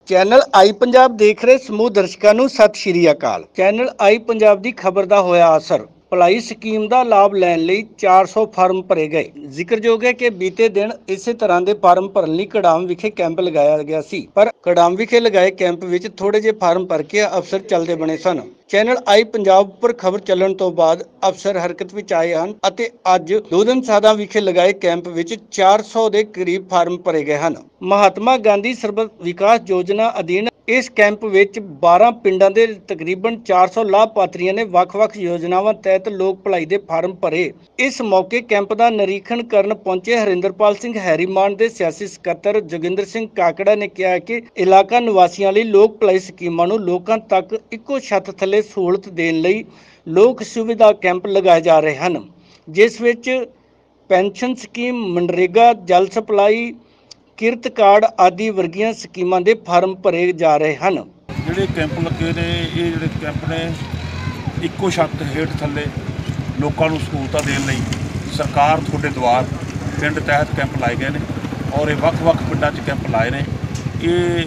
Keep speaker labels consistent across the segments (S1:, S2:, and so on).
S1: Channel ਆਈ ਪੰਜਾਬ ਦੇਖ ਰਹੇ ਸਮੂਹ ਦਰਸ਼ਕਾਂ ਨੂੰ ਸਤਿ ਸ਼੍ਰੀ ਅਕਾਲ। ਚੈਨਲ ਆਈ ਪੰਜਾਬ ਦੀ ਖਬਰ ਦਾ ਹੋਇਆ ਅਸਰ। ਭਲਾਈ ਸਕੀਮ ਦਾ ਲਾਭ ਲੈਣ ਲਈ 400 ਫਾਰਮ ਭਰੇ ਗਏ। ਜ਼ਿਕਰਯੋਗ ਹੈ ਕਿ ਬੀਤੇ ਦਿਨ ਇਸੇ ਤਰ੍ਹਾਂ ਦੇ ਫਾਰਮ ਭਰਨ ਲਈ ਕੜਾਮ ਵਿਖੇ ਕੈਂਪ ਲਗਾਇਆ ਗਿਆ ਸੀ, ਪਰ ਕੜਾਮ ਵਿਖੇ ਲਗਾਏ ਕੈਂਪ ਵਿੱਚ ਥੋੜੇ ਜਿਹੇ ਫਾਰਮ ਭਰ ਕੇ ਅਫਸਰ ਚੱਲਦੇ ਬਣੇ ਸਨ। ਚੈਨਲ ਆਈ ਪੰਜਾਬ ਉੱਪਰ ਖਬਰ ਚੱਲਣ ਤੋਂ ਬਾਅਦ ਅਫਸਰ ਹਰਕਤ ਵਿੱਚ ਆਏ ਹਨ ਅਤੇ ਅੱਜ ਦੁਧਨ ਸਾਦਾ ਵਿਖੇ ਲਗਾਏ ਕੈਂਪ ਵਿੱਚ 400 ਦੇ ਕਰੀਬ ਫਾਰਮ ਭਰੇ ਗਏ ਹਨ। ਮਹਾਤਮਾ ਗਾਂਧੀ ਸਰਬਤ ਵਿਕਾਸ ਯੋਜਨਾ ਅਧੀਨ ਇਸ ਕੈਂਪ ਵਿੱਚ 12 ਪਿੰਡਾਂ ਦੇ ਤਕਰੀਬਨ 400 ਲਾਭਪਾਤਰੀਆਂ ਨੇ ਵੱਖ-ਵੱਖ ਯੋਜਨਾਵਾਂ ਤਹਿਤ ਲੋਕ ਭਲਾਈ ਦੇ ਫਾਰਮ ਭਰੇ। ਇਸ ਮੌਕੇ ਕੈਂਪ ਦਾ ਨਿਰੀਖਣ ਕਰਨ ਪਹੁੰਚੇ ਹਰਿੰਦਰਪਾਲ ਸਿੰਘ ਹੈਰੀਮਾਨ ਦੇ ਸਿਆਸੀ ਸਕੱਤਰ ਜੋਗਿੰਦਰ ਸਿੰਘ ਕਾਕੜਾ ਨੇ ਕਿਹਾ ਕਿ ਇਲਾਕਾ ਨਿਵਾਸੀਆਂ ਲਈ ਲੋਕ ਭਲਾਈ ਸਕੀਮਾਂ ਨੂੰ ਲੋਕਾਂ ਤੱਕ ਇੱਕੋ ਛੱਤ ਥੱਲੇ ਸਹੂਲਤ ਦੇਣ ਲਈ ਲੋਕ ਸੁਵਿਧਾ ਕੈਂਪ ਲਗਾਏ ਜਾ ਰਹੇ ਹਨ, ਜਿਸ ਵਿੱਚ ਪੈਨਸ਼ਨ ਸਕੀਮ, ਮਨਰੇਗਾ, ਜਲ ਸਪਲਾਈ, ਕਿਰਤ ਕਾਰਡ ਆਦि ਵਰਗੀਆਂ ਸਕੀਮਾਂ ਦੇ ਫਾਰਮ ਭਰੇ ਜਾ ਰਹੇ ਹਨ।
S2: ਜਿਹੜੇ ਕੈਂਪ ਲੱਗੇ ਨੇ, ਇਹ ਜਿਹੜੇ ਕੈਂਪ ਨੇ ਇੱਕੋ ਛੱਤ ਹੇਠ ਥੱਲੇ ਲੋਕਾਂ ਨੂੰ ਸਹੂਲਤਾਂ ਦੇਣ ਲਈ ਸਰਕਾਰ ਤੁਹਾਡੇ ਦੁਆਰ ਪਿੰਡ ਤਹਿਤ ਕੈਂਪ ਲਾਏ ਗਏ ਨੇ ਔਰ ਇਹ ਵੱਖ-ਵੱਖ ਪਿੰਡਾਂ 'ਚ ਕੈਂਪ ਲਾਏ ਨੇ। ਇਹ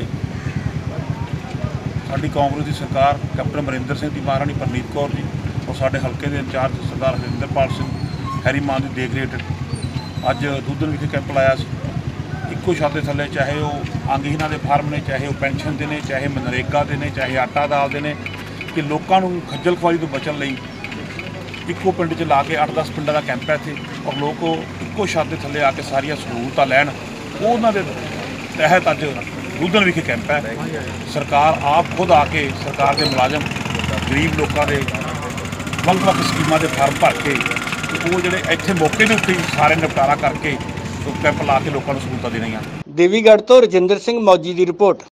S2: ਸਾਡੀ ਕਾਂਗਰਸ ਦੀ ਸਰਕਾਰ ਕੈਪਟਨ ਅਮਰਿੰਦਰ ਸਿੰਘ ਦੀ ਮਹਾਰਾਣੀ ਪਰਨੀਤ ਕੌਰ ਜੀ ਔਰ ਸਾਡੇ ਹਲਕੇ ਦੇ ਇੰਚਾਰਜ ਸਰਦਾਰ ਹਰਿੰਦਰਪਾਲ ਸਿੰਘ ਹੈਰੀਮਾਨ ਦੀ ਦੇਖ ਰੇਖ ਅੱਜ ਦੁੱਧਨ ਵਿਖੇ ਕੈਂਪ ਲਾਇਆ ਸੀ। ਇੱਕੋ ਛੱਤ ਦੇ ਥੱਲੇ ਚਾਹੇ ਉਹ ਅੰਗਹੀਣਾਂ ਦੇ ਫਾਰਮ ਨੇ, ਚਾਹੇ ਉਹ ਪੈਨਸ਼ਨ ਦੇ ਨੇ, ਚਾਹੇ ਮਨਰੇਗਾ ਦੇ ਨੇ, ਚਾਹੇ ਆਟਾ ਦਾਲ ਦੇ ਨੇ, ਕਿ ਲੋਕਾਂ ਨੂੰ ਖੱਜਲ ਖੁਆਰੀ ਤੋਂ ਬਚਣ ਲਈ ਇੱਕੋ ਪਿੰਡ 'ਚ ਲਾ ਕੇ 8-10 ਪਿੰਡਾਂ ਦਾ ਕੈਂਪ ਹੈ ਇੱਥੇ ਔਰ ਲੋਕ ਇੱਕੋ ਛੱਤ ਦੇ ਥੱਲੇ ਆ ਕੇ ਸਾਰੀਆਂ ਸਹੂਲਤਾਂ ਲੈਣ। ਉਹਨਾਂ ਦੇ ਤਹਿਤ ਅੱਜ ਦੁੱਧਨ ਵਿਖੇ ਕੈਂਪ ਹੈ। ਸਰਕਾਰ ਆਪ ਖੁਦ ਆ ਕੇ ਸਰਕਾਰ ਦੇ ਮੁਲਾਜ਼ਮ ਗਰੀਬ ਲੋਕਾਂ ਦੇ ਵੱਖ-ਵੱਖ ਸਕੀਮਾਂ ਦੇ ਫਾਰਮ ਭਰ ਕੇ ਤੇ ਉਹ ਜਿਹੜੇ ਇੱਥੇ ਮੌਕੇ ਦੇ ਉੱਤੇ ਸਾਰੇ ਨਿਪਟਾਰਾ ਕਰਕੇ ਕੈਂਪ ਲਾ ਕੇ ਲੋਕਾਂ ਨੂੰ ਸਹੂਲਤਾਂ ਦੇ ਰਹੀਆਂ।
S1: ਦੇਵੀਗੜ੍ਹ ਤੋਂ ਰਜਿੰਦਰ ਸਿੰਘ ਮੌਜੀ ਦੀ ਰਿਪੋਰਟ।